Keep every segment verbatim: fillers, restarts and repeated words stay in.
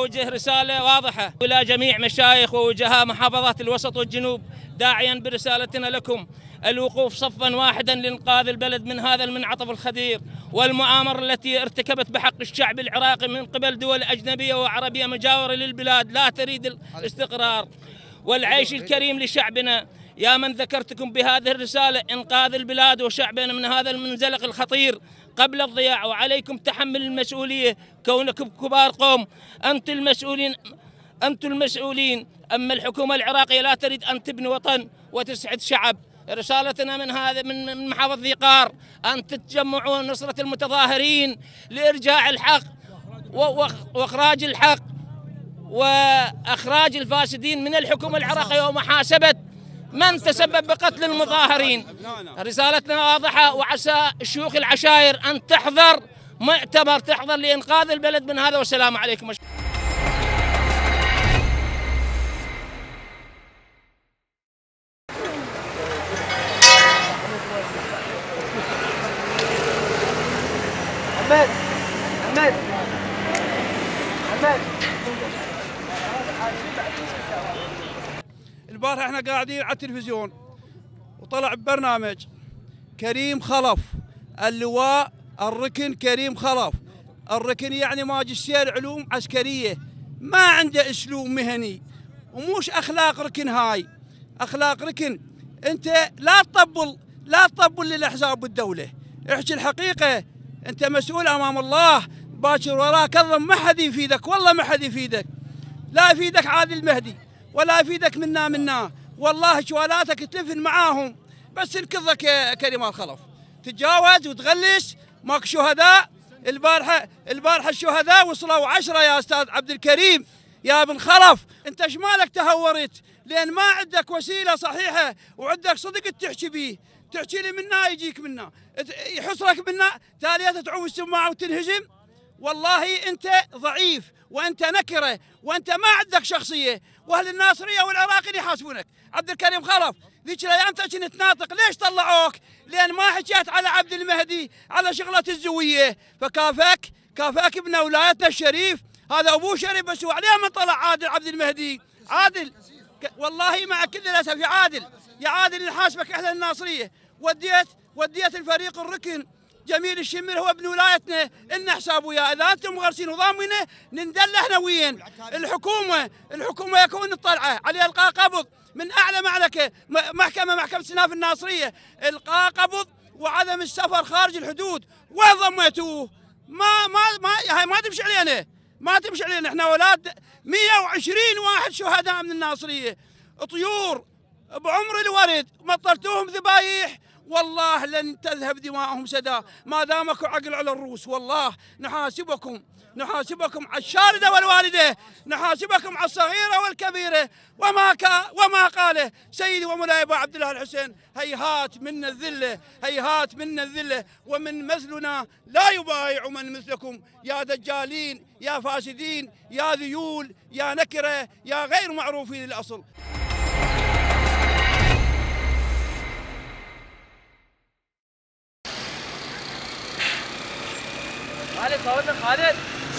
أوجه رسالة واضحة إلى جميع مشايخ ووجهاء محافظات الوسط والجنوب، داعيا برسالتنا لكم الوقوف صفا واحدا لإنقاذ البلد من هذا المنعطف الخطير والمؤامرة التي ارتكبت بحق الشعب العراقي من قبل دول أجنبية وعربية مجاورة للبلاد لا تريد الاستقرار والعيش الكريم لشعبنا. يا من ذكرتكم بهذه الرسالة إنقاذ البلاد وشعبنا من هذا المنزلق الخطير قبل الضياع، وعليكم تحمل المسؤولية كونكم كبار قوم. أنتم المسؤولين أنتم المسؤولين أما الحكومة العراقية لا تريد أن تبني وطن وتسعد شعب. رسالتنا من هذا من محافظة ذي قار أن تتجمعوا نصرة المتظاهرين لإرجاع الحق وإخراج الحق وإخراج الفاسدين من الحكومة العراقية ومحاسبة من تسبب بقتل المظاهرين. رسالتنا واضحة، وعسى الشيوخ العشائر أن تحضر مؤتمر تحضر لإنقاذ البلد من هذا. والسلام عليكم. محمد محمد محمد البارحة احنا قاعدين على التلفزيون وطلع ببرنامج كريم خلف، اللواء الركن كريم خلف. الركن يعني ماجستير علوم عسكرية، ما عنده اسلوب مهني وموش اخلاق ركن. هاي اخلاق ركن. انت لا تطبل لا تطبل للاحزاب بالدولة، احكي الحقيقة. انت مسؤول امام الله، باكر وراك كظم، ما حد يفيدك، والله ما حد يفيدك. لا يفيدك عادل مهدي ولا يفيدك منا منا، والله شوالاتك تلفن معاهم بس انكضك يا كريم الخلف. تتجاوز وتغلس، ماك شهداء. البارحه البارحه الشهداء وصلوا عشرة يا استاذ عبد الكريم يا ابن خلف. انت ايش مالك تهورت؟ لان ما عندك وسيله صحيحه وعندك صدق تحكي بيه. تحكي لي منا يجيك منا، يحصرك منا تالية تعوم السماعه وتنهزم. والله انت ضعيف وانت نكره وانت ما عندك شخصيه، واهل الناصريه والعراقيين يحاسبونك. عبد الكريم خلف ذيك الايام كنت تناطق، ليش طلعوك؟ لان ما حكيت على عبد المهدي على شغله الزويه، فكافاك كافاك ابن ولايتنا الشريف، هذا ابوه شريف بس وعليه من طلع عادل عبد المهدي. عادل والله مع كل الاسف يا عادل يا عادل نحاسبك احنا الناصريه. وديت وديت الفريق الركن جميل الشمر هو ابن ولايتنا، إن حساب وياه. اذا انتم غرسين وضامنه ندل احنا وين الحكومه. الحكومه يكون الطلعه عليه القاء قبض من اعلى معلكه محكمه محكمه سناف الناصريه، القاء قبض وعدم السفر خارج الحدود. وين ضميتوه؟ ما ما ما هاي ما تمشي علينا، ما تمشي علينا. احنا اولاد مئة وعشرين واحد شهداء من الناصريه، طيور بعمر الورد، مطرتوهم ذبايح. والله لن تذهب دماءهم سدى ما دامكم عقل على الروس. والله نحاسبكم نحاسبكم على الشاردة والوالدة، نحاسبكم على الصغيرة والكبيرة. وما كا وما قاله سيدي ومولاي ابو عبد الله الحسين، هيهات منا الذلة، هيهات منا الذلة، ومن مثلنا لا يبايع من مثلكم. يا دجالين يا فاسدين يا ذيول يا نكرة يا غير معروفين الأصل. خالد صورنا خالد.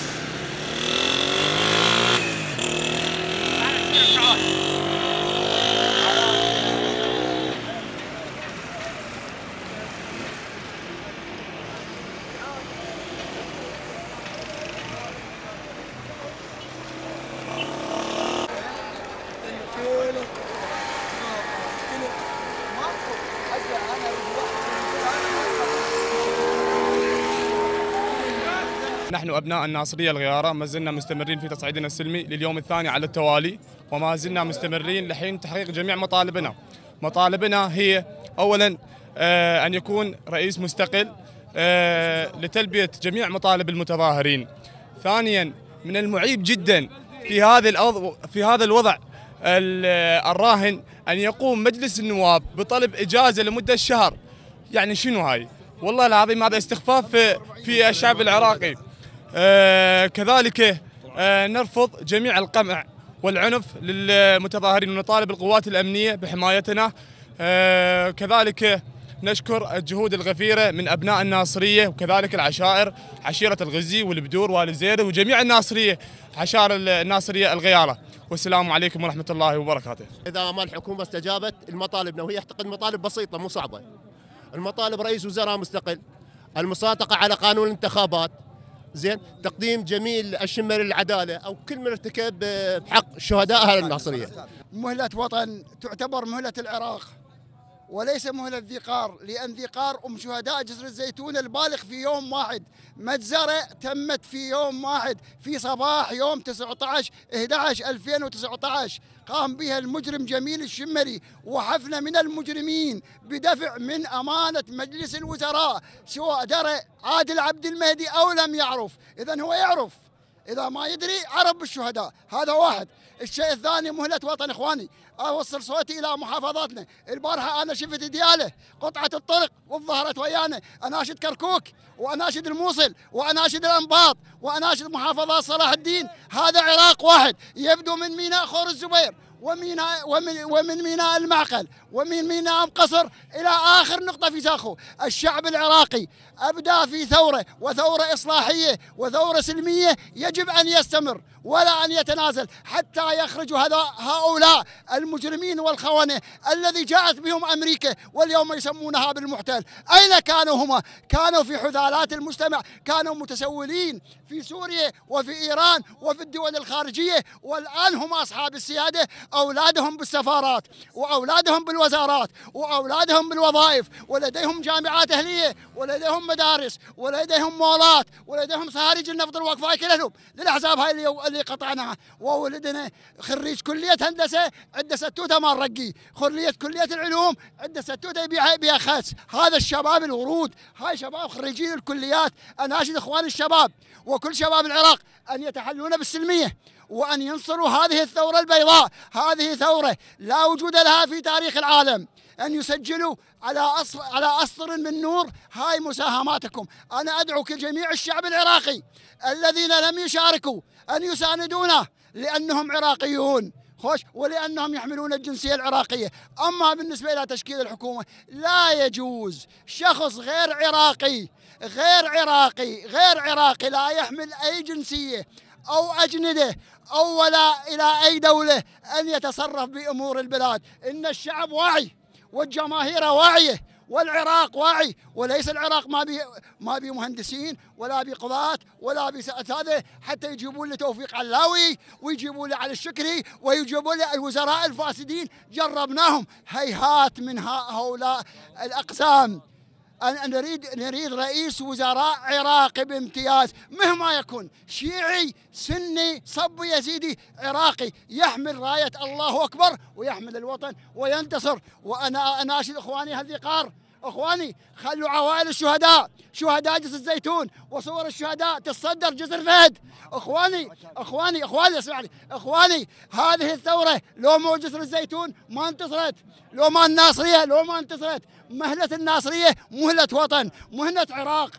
نحن أبناء الناصرية الغيارة ما زلنا مستمرين في تصعيدنا السلمي لليوم الثاني على التوالي، وما زلنا مستمرين لحين تحقيق جميع مطالبنا. مطالبنا هي أولاً أن يكون رئيس مستقل لتلبية جميع مطالب المتظاهرين. ثانياً من المعيب جداً في هذا في هذا الوضع الراهن أن يقوم مجلس النواب بطلب إجازة لمدة شهر. يعني شنو هاي؟ والله العظيم هذا استخفاف في, في الشعب العراقي. آه كذلك آه نرفض جميع القمع والعنف للمتظاهرين ونطالب القوات الأمنية بحمايتنا. آه كذلك نشكر الجهود الغفيرة من أبناء الناصرية وكذلك العشائر، عشيرة الغزي والبدور وآل زيد وجميع الناصرية، عشائر الناصرية الغيارة. والسلام عليكم ورحمة الله وبركاته. إذا ما الحكومة استجابت المطالبنا، وهي أعتقد مطالب بسيطة مو صعبة. المطالب رئيس وزراء مستقل، المصادقة على قانون الانتخابات، زين، تقديم جميل الشمر للعدالة أو كل من ارتكب بحق شهداء أهل الناصرية. مهلة وطن تعتبر مهلة العراق وليس مهلة ذي قار، لأن ذي قار أم شهداء جسر الزيتون البالغ في يوم واحد، مجزرة تمت في يوم واحد في صباح يوم تسعة عشر أحد عشر ألفين وتسعة عشر قام بها المجرم جميل الشمري وحفنة من المجرمين بدفع من أمانة مجلس الوزراء، سواء درى عادل عبد المهدي أو لم يعرف. إذن هو يعرف، إذا ما يدري عرف بالشهداء. هذا واحد. الشيء الثاني مهلة وطن. إخواني أوصل صوتي إلى محافظاتنا. البارحة أنا شفت دياله قطعة الطرق وظهرت ويانا، أناشد كركوك وأناشد الموصل وأناشد الأنباط وأناشد محافظات صلاح الدين. هذا عراق واحد يبدو من ميناء خور الزبير وميناء ومن, ومن ميناء المعقل ومن ميناء قصر إلى آخر نقطة في ساخو. الشعب العراقي أبدأ في ثورة وثورة إصلاحية وثورة سلمية يجب أن يستمر ولا أن يتنازل حتى يخرجوا هؤلاء المجرمين والخونة الذي جاءت بهم أمريكا واليوم يسمونها بالمحتل. أين كانوا هما؟ كانوا في حثالات المجتمع، كانوا متسولين في سوريا وفي إيران وفي الدول الخارجية، والآن هم أصحاب السيادة. أولادهم بالسفارات وأولادهم بالوزارات وأولادهم بالوظائف، ولديهم جامعات أهلية ولديهم مدارس ولديهم مولات ولديهم صهاريج النفط الوقفة كلهم للأحزاب هاي اللي اللي قطعناها. وولدنا خريج كلية هندسة عنده ستوته مال رقي، خريج كلية العلوم عنده ستوته يبيع بها خس. هذا الشباب الورود، هاي شباب خريجين الكليات. أناشد إخوان الشباب وكل شباب العراق أن يتحلون بالسلمية وأن ينصروا هذه الثورة البيضاء. هذه ثورة لا وجود لها في تاريخ العالم، أن يسجلوا على أسطر على أسطر من نور. هاي مساهماتكم. أنا أدعو جميع الشعب العراقي الذين لم يشاركوا أن يساندونا لأنهم عراقيون خوش ولأنهم يحملون الجنسية العراقية. أما بالنسبة إلى تشكيل الحكومة لا يجوز شخص غير عراقي غير عراقي غير عراقي لا يحمل أي جنسية أو أجندة أو ولا إلى أي دولة أن يتصرف بأمور البلاد. إن الشعب واعي والجماهير واعية والعراق واعي، وليس العراق ما بي ما بي مهندسين ولا بقضاة ولا بأساتذة حتى يجيبون لي توفيق علاوي ويجيبون لي علي الشكري ويجيبون لي الوزراء الفاسدين. جربناهم هيهات من هؤلاء الأقسام. أن نريد نريد رئيس وزراء عراقي بامتياز مهما يكن، شيعي سني صبي يزيدي، عراقي يحمل راية الله أكبر ويحمل الوطن وينتصر. وأنا أناشد إخواني هذه قار، إخواني خلوا عوائل الشهداء شهداء جسر الزيتون وصور الشهداء تتصدر جسر فهد. إخواني إخواني إخواني اسمع لي إخواني، هذه الثورة لو مو جسر الزيتون ما انتصرت، لو ما الناصرية لو ما انتصرت. مهلة الناصرية مهلة وطن، مهلة عراق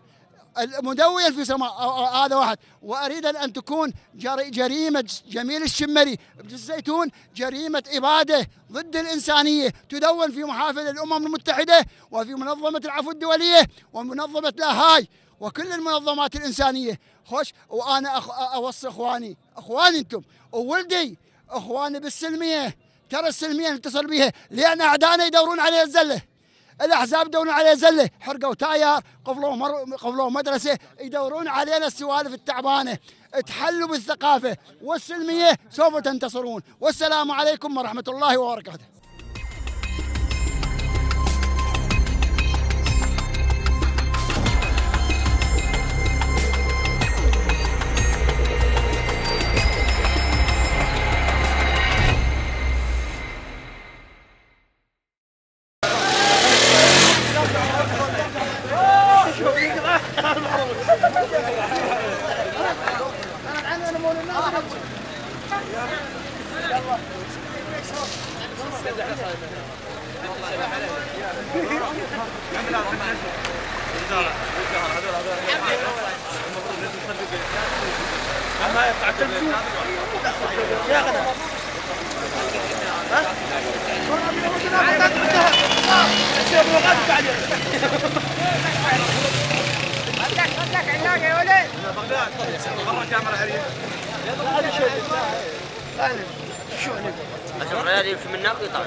مدون في سماء. هذا واحد. وأريد أن تكون جريمة جميل الشمري بجسر الزيتون جريمة إبادة ضد الإنسانية تدون في محافل الأمم المتحدة وفي منظمة العفو الدولية ومنظمة لاهاي وكل المنظمات الإنسانية. خوش. وأنا أخ... أوصي إخواني إخواني أنتم وولدي إخواني بالسلمية، ترى السلمية نتصل بها لأن أعدائنا يدورون عليه الزلة. الأحزاب يدورون عليه زلة، حرقوا تايار، قفلوا مر... قفلوا مدرسة، يدورون علينا السوالف التعبانة. اتحلوا بالثقافة والسلمية سوف تنتصرون. والسلام عليكم ورحمة الله وبركاته. يا اشوف رياض يمشي من هناك ويطلع.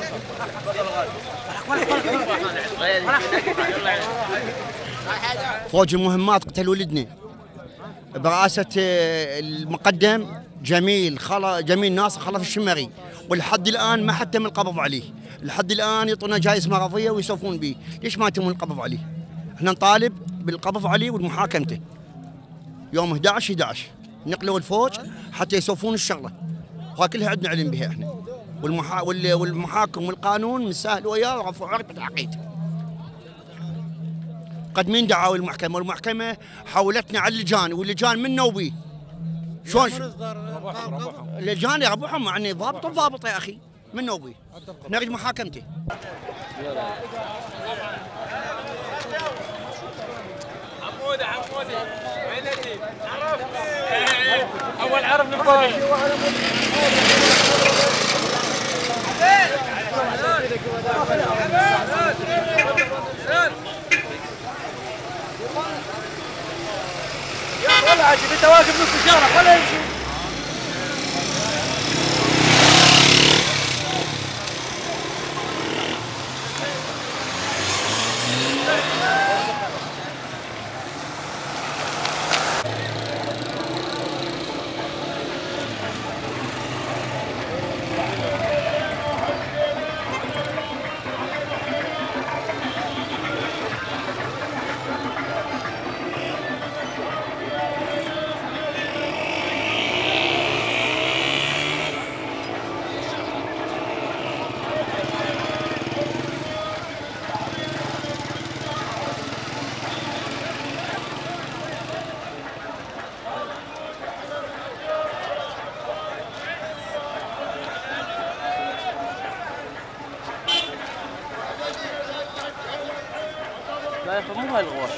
فوج المهمات قتل ولدني برئاسة المقدم جميل خلا جميل ناصر خلف الشمري، ولحد الآن ما حتم القبض عليه، لحد الآن يعطونا جائزة مرضية ويسوفون به، ليش ما يتم القبض عليه؟ احنا نطالب بالقبض عليه والمحاكمته. يوم أحد عشر أحد عشر نقلوا الفوج حتى يسوفون الشغلة، وهاي كلها عندنا علم بها احنا. والمحا... والمحاكم والقانون من سهل وياه ورفعوا عقد العقيد. قدمين دعاوى المحكمة، والمحكمة حولتنا على اللجان، واللجان من نوبي. شلون اللجان يربحهم يعني ضابط وضابط يا اخي من نوبي. نريد محاكمته. حموده حموده وين اللي عرفني اول عرفني فوق يا والله عجيب انت واقف نص الشارع ولا يمشي. لا يفهموها الغوش.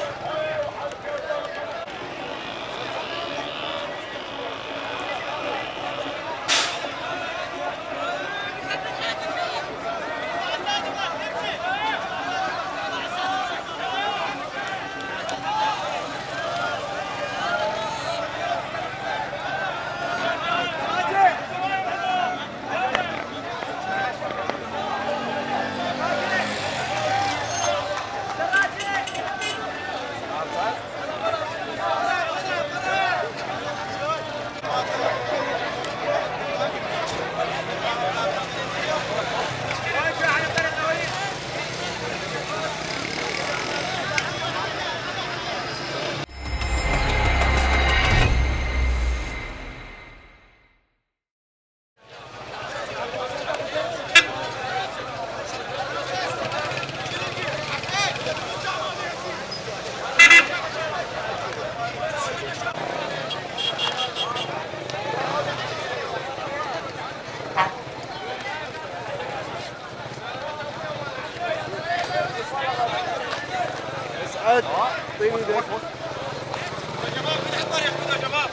اسعد طيب يا جماعه فتح الطريق يا شباب.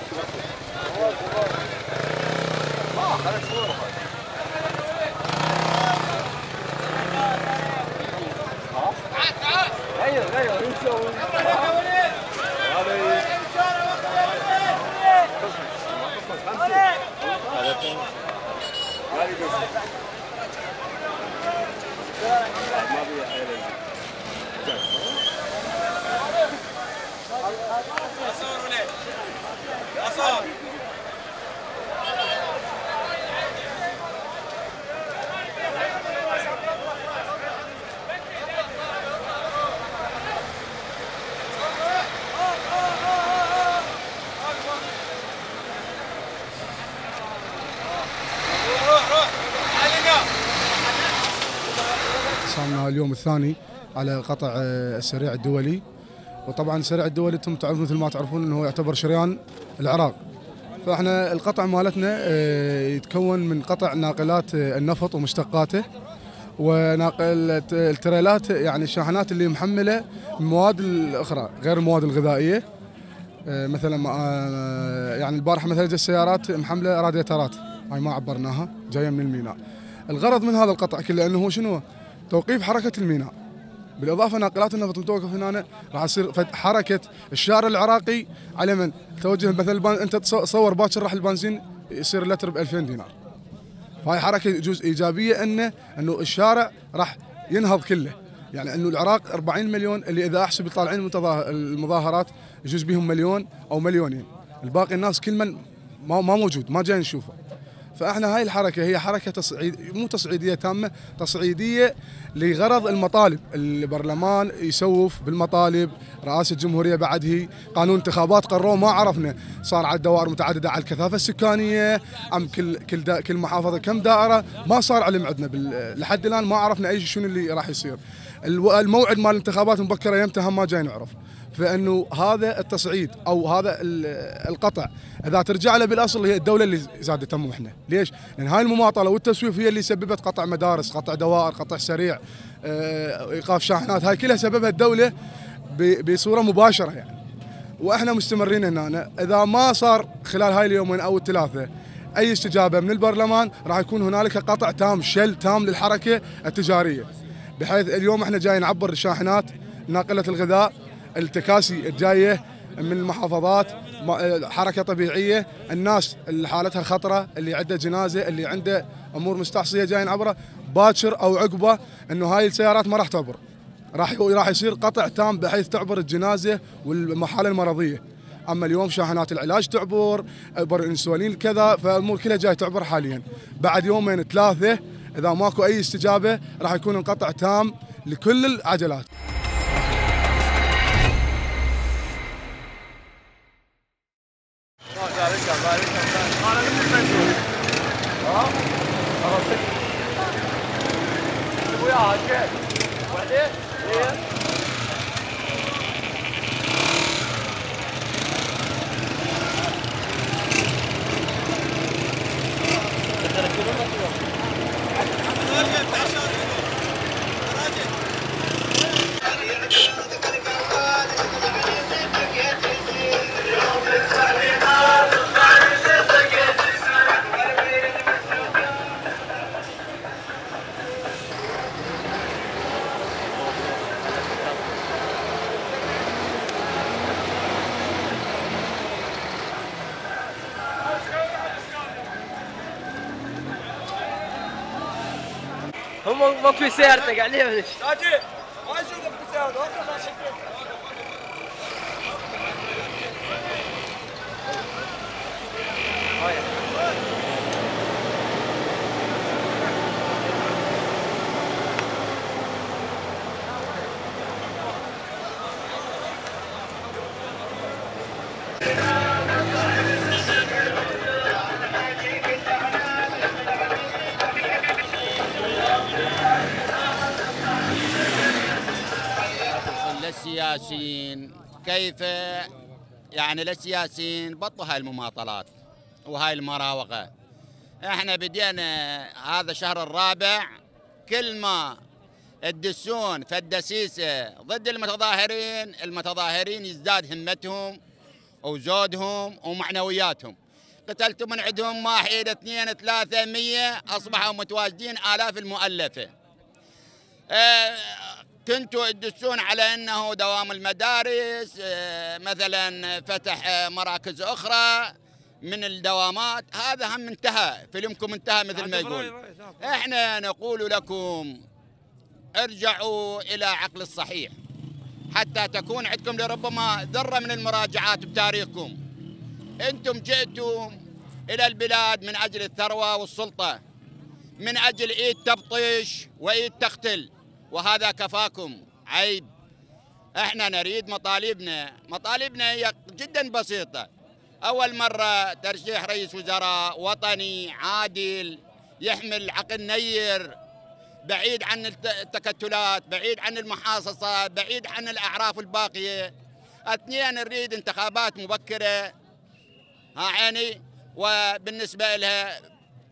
اه خليك صوره. تعال تعال غير غير نسوي أصور ولا أصور روح روح صارنا اليوم الثاني على قطع السريع الدولي. وطبعا السريع الدولي انتم تعرفون مثل ما تعرفون انه هو يعتبر شريان العراق. فاحنا القطع مالتنا يتكون من قطع ناقلات النفط ومشتقاته، وناقل التريلات يعني الشاحنات اللي محمله المواد الاخرى غير المواد الغذائيه. مثلا يعني البارحه مثلا السيارات محمله رادياترات، هاي ما عبرناها جايه من الميناء. الغرض من هذا القطع كله انه هو شنو؟ توقيف حركه الميناء. بالاضافه ناقلات النفط متوقف هنا، راح يصير حركه الشارع العراقي على من توجه مثلا انت تصور باكر راح البنزين يصير اللتر ب ألفين دينار. فهي حركه جزء ايجابيه انه انه الشارع راح ينهض كله، يعني انه العراق أربعين مليون اللي اذا احسب طالعين المظاهرات يجوز بهم مليون او مليونين، الباقي الناس كل من ما موجود ما جاي نشوفه. فاحنا هاي الحركه هي حركه تصعيد مو تصعيديه تامه، تصعيديه لغرض المطالب. البرلمان يسوف بالمطالب، رئاسه الجمهوريه بعد هي قانون انتخابات قرروا ما عرفنا صار على دوائر متعدده على الكثافه السكانيه ام كل كل دا كل محافظه كم دائره، ما صار علم عندنا لحد الان ما عرفنا اي شنو اللي راح يصير. الموعد مال الانتخابات مبكره يمتى هم ما جاي نعرف. فانه هذا التصعيد او هذا القطع اذا ترجع له بالاصل هي الدوله اللي زادت تمو احنا، ليش؟ لان هاي المماطله والتسويف هي اللي سببت قطع مدارس، قطع دوائر، قطع سريع، ايقاف شاحنات، هاي كلها سببها الدوله بصوره مباشره يعني. واحنا مستمرين هنا، اذا ما صار خلال هاي اليومين او الثلاثه اي استجابه من البرلمان راح يكون هنالك قطع تام، شل تام للحركه التجاريه، بحيث اليوم احنا جاي نعبر الشاحنات، ناقله الغذاء، التكاسي الجايه من المحافظات، حركه طبيعيه، الناس اللي حالتها خطره، اللي عنده جنازه، اللي عنده امور مستعصيه جاي نعبره باكر او عقبه، انه هاي السيارات ما راح تعبر، راح راح يصير قطع تام بحيث تعبر الجنازه والحاله المرضيه. اما اليوم شاحنات العلاج تعبر، ابر الانسولين كذا، فالامور كلها جاي تعبر حاليا. بعد يومين ثلاثه اذا ماكو اي استجابه راح يكون انقطع تام لكل العجلات. هم وقفوا سيارتك عليه ولا شيء؟ راجل ما يسوقك بسيارته، وقف عشان للسياسيين كيف يعني للسياسيين بطوا هاي المماطلات وهاي المراوغة. احنا بدينا هذا الشهر الرابع كل ما الدسون فالدسيسة ضد المتظاهرين، المتظاهرين يزداد همتهم وزودهم ومعنوياتهم. قتلتوا من عندهم واحد اثنين ثلاثة مية، أصبحوا متواجدين آلاف المؤلفة. اه كنتوا تدسون على أنه دوام المدارس، اه مثلا فتح مراكز أخرى من الدوامات، هذا هم انتهى، فيلمكم انتهى مثل ما يقول. احنا نقول لكم ارجعوا إلى عقل الصحيح حتى تكون عندكم لربما ذرة من المراجعات بتاريخكم. انتم جئتوا إلى البلاد من أجل الثروة والسلطة، من أجل إيد تبطش وإيد تقتل، وهذا كفاكم عيب. احنا نريد مطالبنا، مطالبنا هي جدا بسيطة. أول مرة ترشيح رئيس وزراء وطني عادل يحمل عقل نير، بعيد عن التكتلات، بعيد عن المحاصصة، بعيد عن الأعراف الباقية. اثنين نريد انتخابات مبكرة، ها عيني، وبالنسبة لها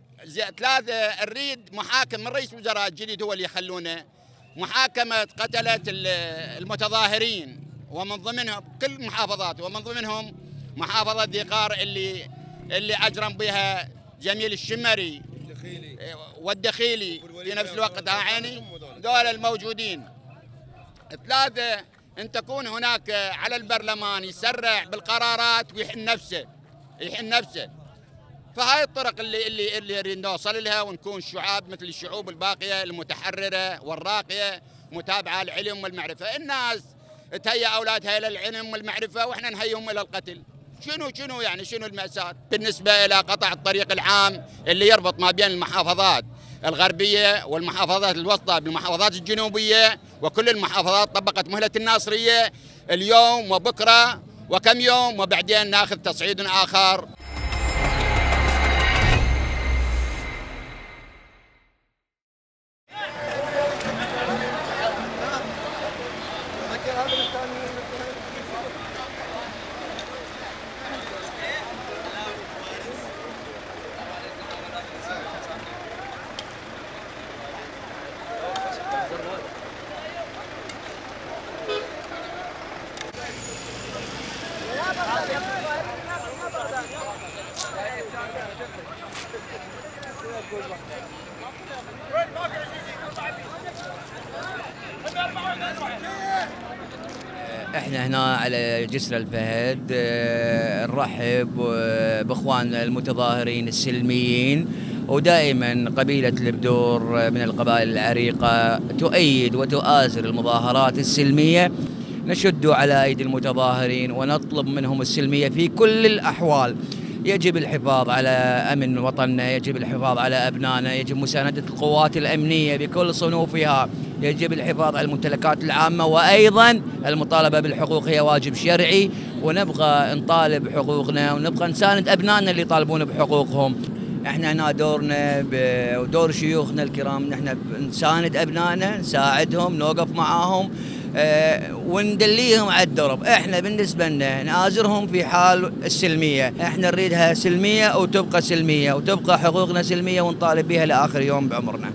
ثلاثة نريد محاكم من رئيس وزراء الجديد هو اللي يخلونه، محاكمة قتلة المتظاهرين ومن ضمنهم كل المحافظات، ومن ضمنهم محافظة ذي قار اللي اللي أجرم بها جميل الشمري والدخيلي في نفس الوقت، ها عيني، دول الموجودين. ثلاثة أن تكون هناك على البرلمان يسرع بالقرارات ويحن نفسه يحن نفسه. فهاي الطرق اللي اللي اللي نريد نوصل لها، ونكون شعاب مثل الشعوب الباقية المتحررة والراقية متابعة العلم والمعرفة. الناس تهيئ أولادها إلى العلم والمعرفة وإحنا نهيئهم إلى القتل. شنو شنو يعني شنو المأساة؟ بالنسبة إلى قطع الطريق العام اللي يربط ما بين المحافظات الغربية والمحافظات الوسطى بالمحافظات الجنوبية، وكل المحافظات طبقت مهلة الناصرية اليوم وبكرة وكم يوم، وبعدين ناخذ تصعيد آخر. احنا هنا على جسر الفهد نرحب باخواننا المتظاهرين السلميين، ودائما قبيلة البدور من القبائل العريقة تؤيد وتؤازر المظاهرات السلمية. نشد على أيدي المتظاهرين ونطلب منهم السلمية في كل الأحوال. يجب الحفاظ على أمن وطننا، يجب الحفاظ على أبنائنا، يجب مساندة القوات الأمنية بكل صنوفها، يجب الحفاظ على الممتلكات العامة، وأيضا المطالبة بالحقوق هي واجب شرعي، ونبغى نطالب بحقوقنا ونبغى نساند أبنائنا اللي يطالبون بحقوقهم. احنا هنا دورنا ودور شيوخنا الكرام نحن نساند أبنائنا، نساعدهم، نوقف معاهم أه وندليهم على الدرب. احنا بالنسبه لنا نآزرهم في حال السلميه، احنا نريدها سلميه وتبقى سلميه وتبقى حقوقنا سلميه ونطالب بها لاخر يوم بعمرنا.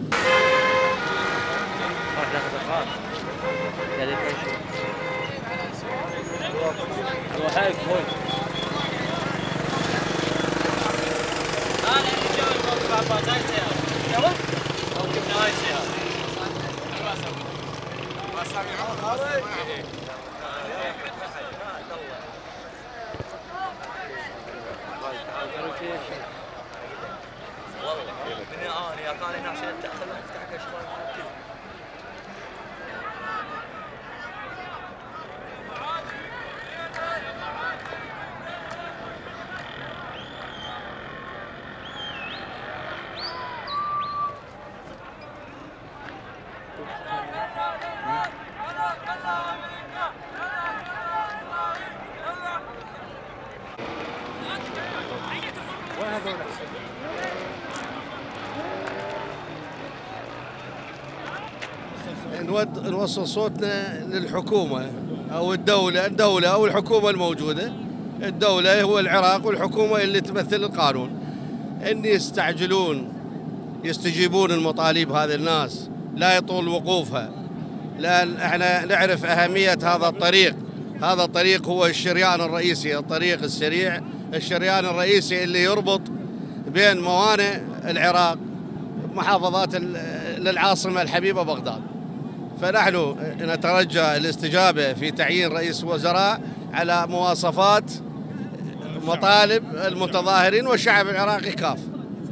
نود نوصل صوتنا للحكومة أو الدولة الدولة أو الحكومة الموجودة. الدولة هو العراق والحكومة اللي تمثل القانون، إن يستعجلون يستجيبون المطالب هذه الناس، لا يطول وقوفها، لأن احنا نعرف أهمية هذا الطريق. هذا الطريق هو الشريان الرئيسي، الطريق السريع، الشريان الرئيسي اللي يربط بين موانئ العراق محافظات للعاصمة الحبيبة بغداد. فنحن نترجى الاستجابة في تعيين رئيس وزراء على مواصفات مطالب المتظاهرين والشعب العراقي كافة.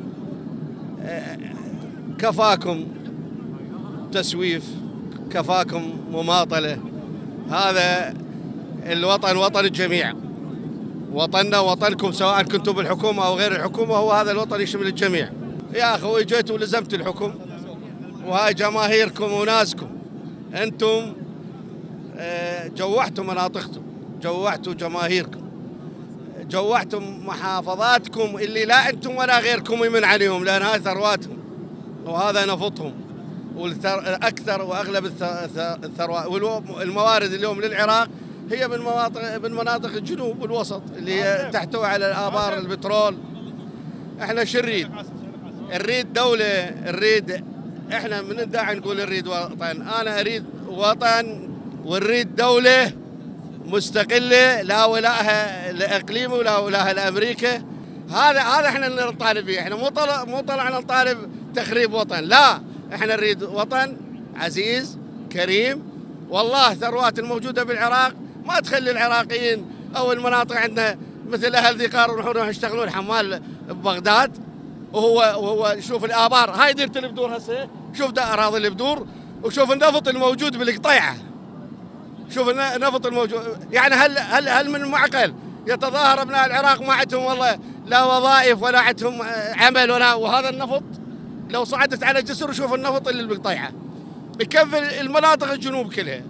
كفاكم تسويف، كفاكم مماطلة. هذا الوطن وطن الجميع، وطننا وطنكم سواء كنتم بالحكومة أو غير الحكومة، هو هذا الوطن يشمل الجميع. يا أخوي جيتوا ولزمت الحكم، وهاي جماهيركم وناسكم، أنتم جوعتوا مناطقكم، جوعتوا جماهيركم، جوعتم محافظاتكم اللي لا أنتم ولا غيركم يمن عليهم، لأن هاي ثرواتهم وهذا نفطهم، والأكثر وأغلب الثروات والموارد اليوم للعراق هي من مناطق من مناطق الجنوب والوسط اللي تحتوي على الآبار البترول. احنا شو نريد؟ نريد دولة، نريد احنا من الداعي نقول نريد وطن، انا اريد وطن ونريد دولة مستقلة لا ولاها لاقليمه ولا ولاها لامريكا. هذا هذا احنا اللي نطالب به، احنا مو طلع مو طلعنا نطالب تخريب وطن، لا احنا نريد وطن عزيز كريم والله ثروات الموجودة بالعراق ما تخلي العراقيين أو المناطق عندنا مثل أهل ذي قار يروحون يشتغلون حمال ببغداد. وهو وهو شوف الآبار هاي ديرة البدور هسه، شوف أراضي البدور وشوف النفط الموجود بالقطيعة، شوف النفط الموجود. يعني هل هل هل من معقل يتظاهر ابناء العراق ما عندهم والله لا وظائف ولا عندهم عمل ولا، وهذا النفط لو صعدت على جسر وشوف النفط اللي بالقطيعة يكفي المناطق الجنوب كلها.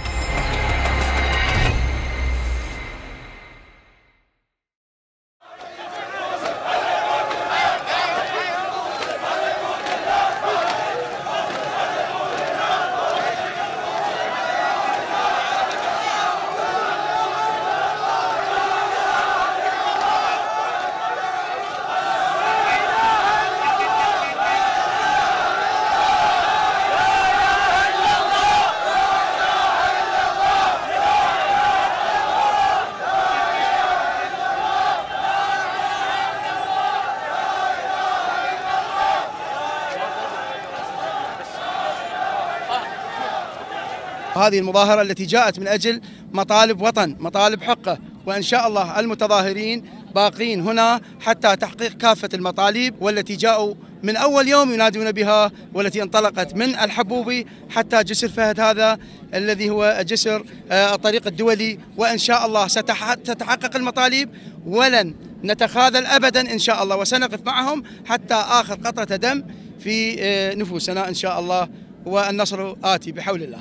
هذه المظاهرة التي جاءت من أجل مطالب وطن، مطالب حقه، وإن شاء الله المتظاهرين باقين هنا حتى تحقيق كافة المطالب والتي جاءوا من أول يوم ينادون بها، والتي انطلقت من الحبوبي حتى جسر فهد هذا الذي هو جسر الطريق الدولي. وإن شاء الله ستتحقق المطالب ولن نتخاذل أبدا إن شاء الله، وسنقف معهم حتى آخر قطرة دم في نفوسنا إن شاء الله، والنصر آتي بحول الله.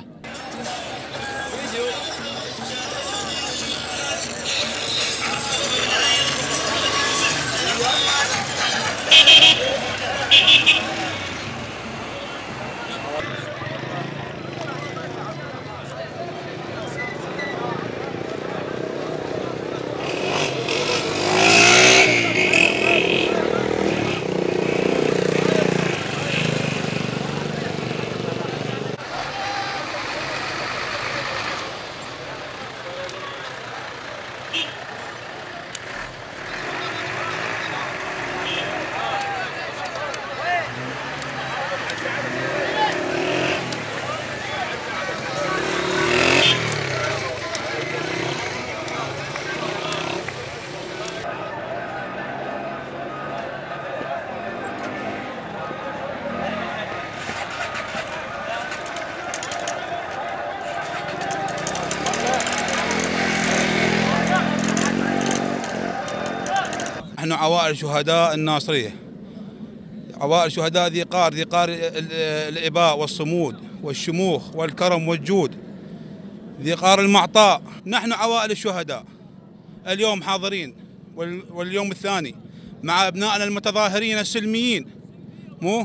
نحن عوائل شهداء الناصرية، عوائل شهداء ذي قار، ذي قار الإباء والصمود والشموخ والكرم والجود، ذي قار المعطاء. نحن عوائل الشهداء اليوم حاضرين، واليوم الثاني مع أبنائنا المتظاهرين السلميين مو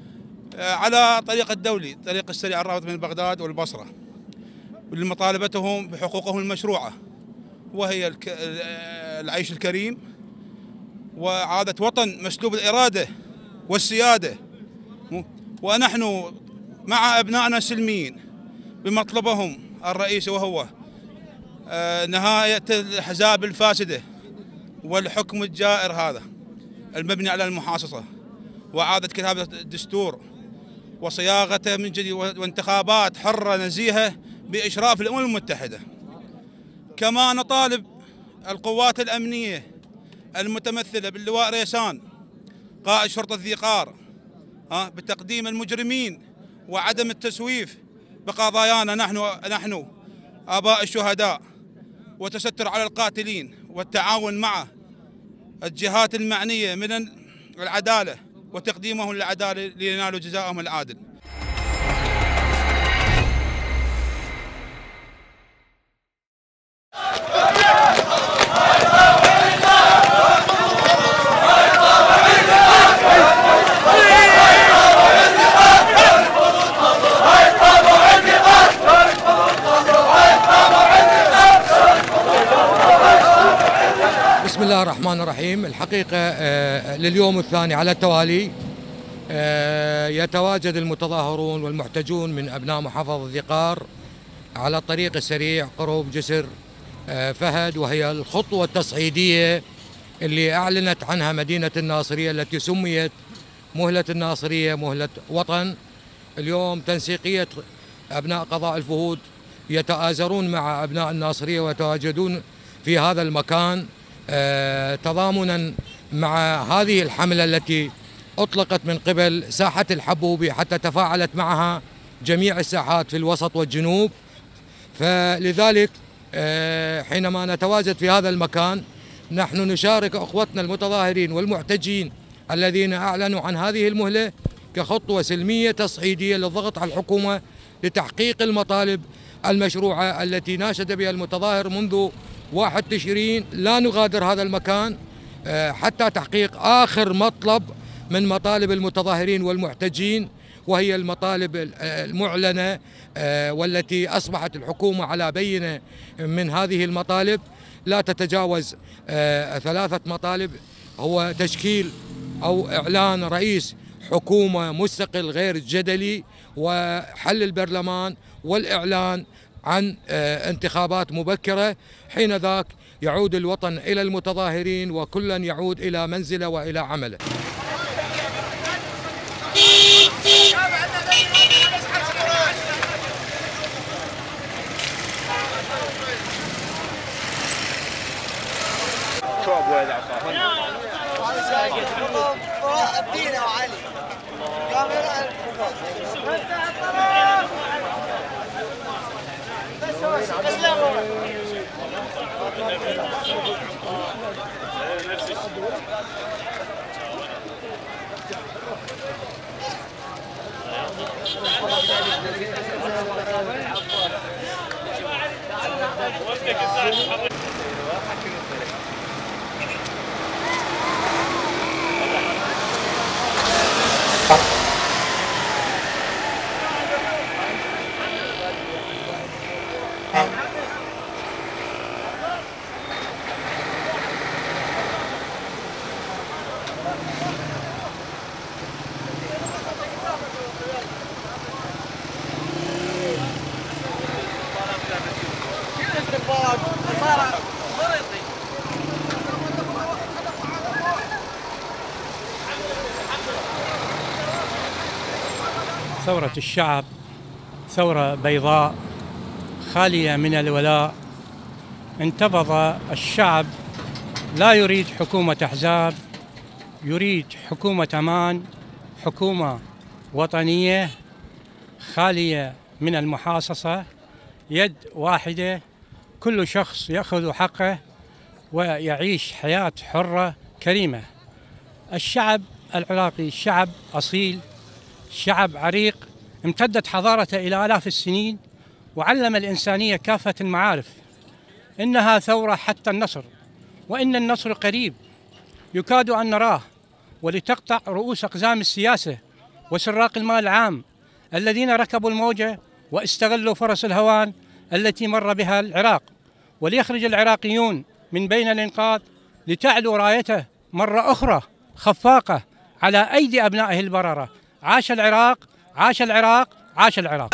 على طريق الدولي، طريق السريع الرابط بين بغداد والبصرة، لمطالبتهم بحقوقهم المشروعة، وهي العيش الكريم وعادة وطن مسلوب الإرادة والسيادة. ونحن مع أبنائنا السلميين بمطلبهم الرئيسي، وهو نهاية الأحزاب الفاسدة والحكم الجائر هذا المبني على المحاصصة، وإعادة كتابة الدستور وصياغته من جديد، وانتخابات حرة نزيهة بإشراف الأمم المتحدة. كما نطالب القوات الأمنية المتمثلة باللواء ريسان قائد شرطة ذي قار بتقديم المجرمين وعدم التسويف بقضايانا نحن نحن آباء الشهداء، وتستر على القاتلين، والتعاون مع الجهات المعنية من العدالة وتقديمهم للعدالة لينالوا جزاءهم العادل. بسم الله الرحمن الرحيم. الحقيقة لليوم الثاني على التوالي يتواجد المتظاهرون والمحتجون من أبناء محافظة ذي قار على الطريق السريع قرب جسر فهد، وهي الخطوة التصعيدية اللي أعلنت عنها مدينة الناصرية التي سميت مهلة الناصرية مهلة وطن. اليوم تنسيقية أبناء قضاء الفهود يتآزرون مع أبناء الناصرية ويتواجدون في هذا المكان تضامنا مع هذه الحملة التي أطلقت من قبل ساحة الحبوبي حتى تفاعلت معها جميع الساحات في الوسط والجنوب. فلذلك حينما نتواجد في هذا المكان نحن نشارك أخوتنا المتظاهرين والمحتجين الذين أعلنوا عن هذه المهلة كخطوة سلمية تصعيدية للضغط على الحكومة لتحقيق المطالب المشروعة التي ناشد بها المتظاهر منذ واحد تشرين. لا نغادر هذا المكان حتى تحقيق آخر مطلب من مطالب المتظاهرين والمحتجين، وهي المطالب المعلنة والتي أصبحت الحكومة على بينة من هذه المطالب، لا تتجاوز ثلاثة مطالب: هو تشكيل أو إعلان رئيس حكومة مستقل غير جدلي، وحل البرلمان، والإعلان عن انتخابات مبكرة. حين ذاك يعود الوطن إلى المتظاهرين وكلا يعود إلى منزله وإلى عمله. ثورة الشعب ثورة بيضاء خالية من الولاء. انتفض الشعب، لا يريد حكومة أحزاب، يريد حكومة أمان، حكومة وطنية خالية من المحاصصة، يد واحدة، كل شخص يأخذ حقه ويعيش حياة حرة كريمة. الشعب العراقي شعب أصيل، شعب عريق، امتدت حضارته إلى آلاف السنين، وعلم الإنسانية كافة المعارف. إنها ثورة حتى النصر، وإن النصر قريب يكاد أن نراه، ولتقطع رؤوس أقزام السياسة وسراق المال العام الذين ركبوا الموجة واستغلوا فرص الهوان التي مر بها العراق، وليخرج العراقيون من بين الإنقاذ لتعلو رايته مرة أخرى خفاقة على أيدي أبنائه البررة. عاش العراق، عاش العراق، عاش العراق.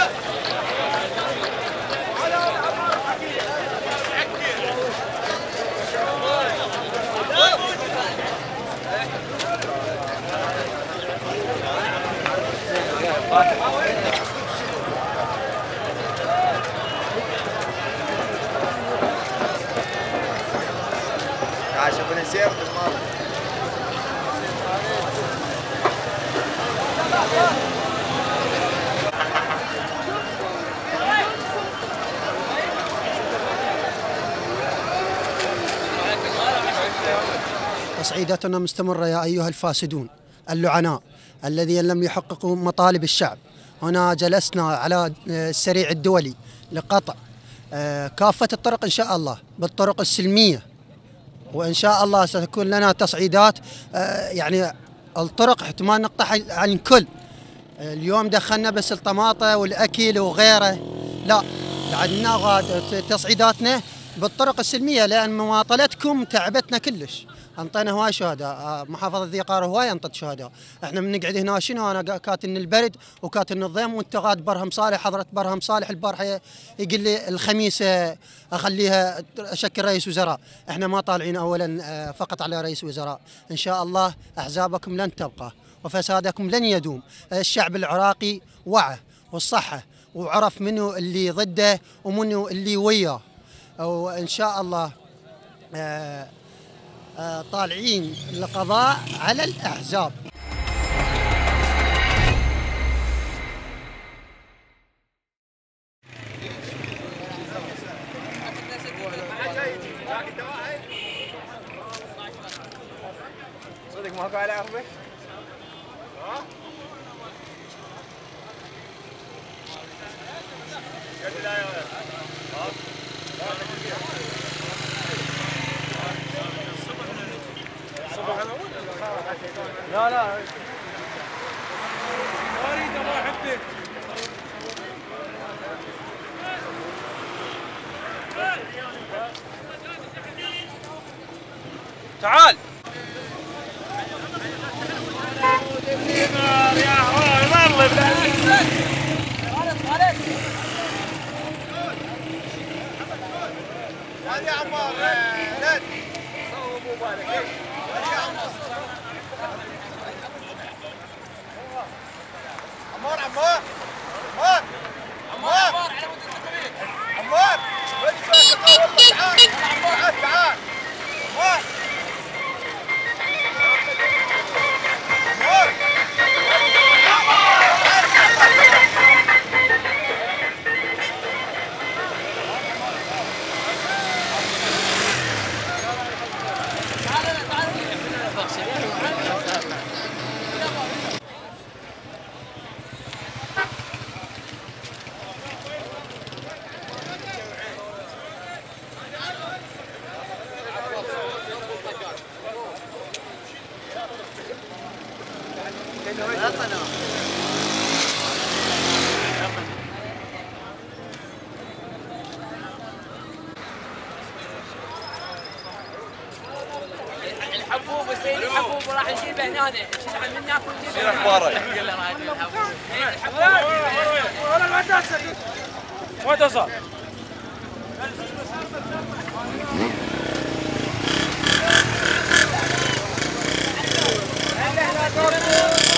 عاشوا بنسير بالماضي. تصعيداتنا مستمرة يا أيها الفاسدون اللعناء الذين لم يحققوا مطالب الشعب. هنا جلسنا على السريع الدولي لقطع كافة الطرق إن شاء الله بالطرق السلمية، وإن شاء الله ستكون لنا تصعيدات. يعني الطرق احتمال نقطعها عن الكل. اليوم دخلنا بس الطماطة والأكل وغيره، لا عندنا غاد تصعيداتنا بالطرق السلمية، لأن مماطلتكم تعبتنا كلش. انطينا هواي شهداء، محافظة ذي قار هواي انطت شهداء. احنا بنقعد هنا شنو، انا كاتن البرد وكاتن الضيم، وانت غاد برهم صالح، حضرة برهم صالح البارحة يقول لي الخميس اخليها اشكل رئيس وزراء. احنا ما طالعين اولا فقط على رئيس وزراء، ان شاء الله احزابكم لن تبقى وفسادكم لن يدوم. الشعب العراقي وعى والصحة وعرف منو اللي ضده ومنو اللي وياه، وإن شاء الله آه آه طالعين لقضاء على الأحزاب. صدق ما هو على عربك؟ لا لا ما اريده ما احبه. تعال يا والله يا عمار لا صوب مبارك يا عمار عمار عمار عمار عمار عمار وين فاكر والله تعال تعال تعال عمار الحبوب السيد الحبوب راح نجيبه هنا نشيل من هناك ونجيبه. شنو اخبارك؟ والله ما تصل ما تصل لا لا